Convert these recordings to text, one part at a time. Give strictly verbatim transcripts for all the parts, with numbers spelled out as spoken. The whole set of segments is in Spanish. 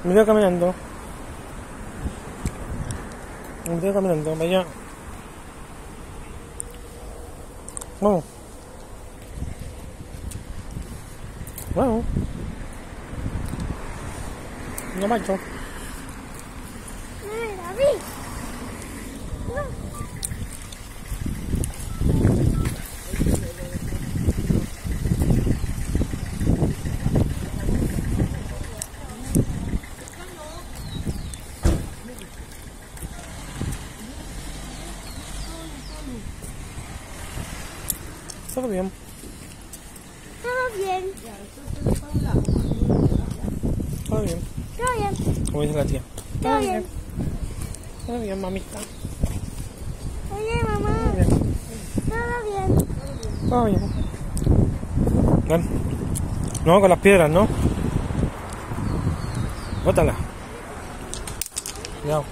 Me veo caminando. Me veo caminando, vaya. Vamos. Vamos. No macho. Ay, David. No. Todo bien. Todo bien. Todo bien. Todo bien. Como dice la tía. Todo bien. Todo bien, mamita. Oye, mamá. Todo bien. Todo bien. Todo bien. Ven. No, con las piedras, ¿no? Bótala. Cuidado.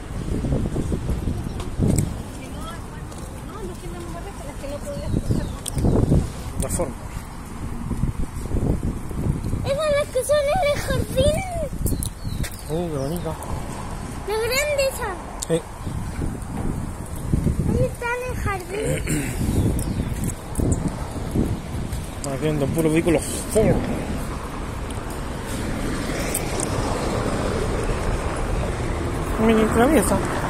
La forma. Esas son las que son en el jardín. Uy, qué bonito. La grande esa. Sí. Ahí está en el jardín. Estamos viendo puros vehículos Ford. Mini traviesa.